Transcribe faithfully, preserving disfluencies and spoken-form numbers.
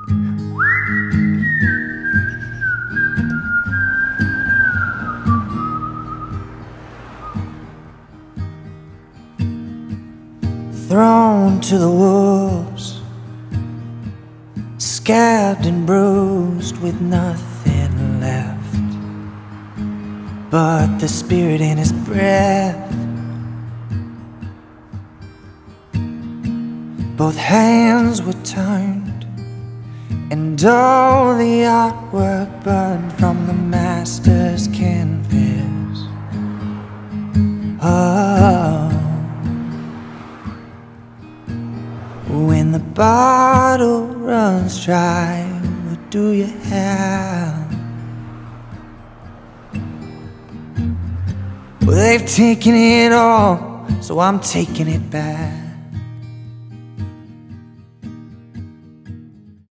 Thrown to the wolves, scabbed and bruised with nothing left but the spirit in his breath. Both hands were turned and all the artwork burned from the master's canvas. Oh, when the bottle runs dry, what do you have? Well, they've taken it all, so I'm taking it back.